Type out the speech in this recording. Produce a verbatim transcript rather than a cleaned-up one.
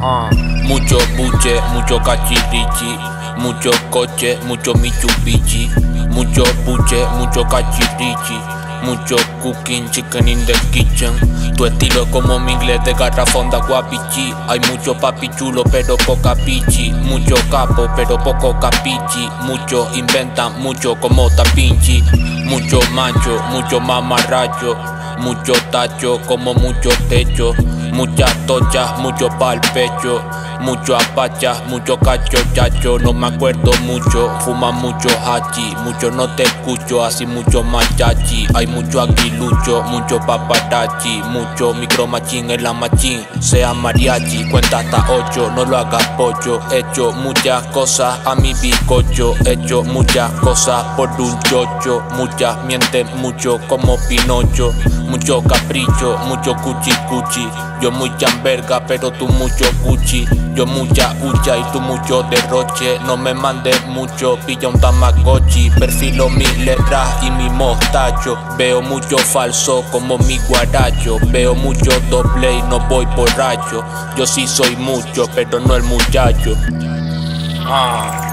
Uh, mucho buche, mucho cachirichi, mucho coche, mucho Mitsubishi, mucho buche, mucho cachirichi, mucho cooking, chicken in the kitchen. Tu estilo es como mi inglés de garrafón de aguapichi. Hay mucho papi chulo pero poca pichi, mucho capo pero poco capichi. Mucho inventan, mucho como tapinchi, mucho macho, mucho mamarracho, mucho tacho como mucho techo, muchas tochas, mucho pa'l pecho, mucho apacha, mucho cacho chacho. No me acuerdo mucho, fuma mucho hachi, mucho no te escucho, así mucho machachi. Hay mucho aguilucho, mucho paparazzi, mucho micro machín en la machín, sea mariachi, cuenta hasta ocho, no lo hagas pocho. He hecho muchas cosas a mi bizcocho, he hecho muchas cosas por un chocho, muchas mienten mucho como Pinocho, mucho capricho, mucho cuchi cuchi. Yo mucha verga pero tú mucho cuchi, yo mucha hucha y tú mucho derroche. No me mandes mucho, pilla un tamagotchi, perfilo mis letras y mi mostacho. Veo mucho falso como mi guaracho, veo mucho doble y no voy borracho. Yo sí soy mucho pero no el muchacho. Ah.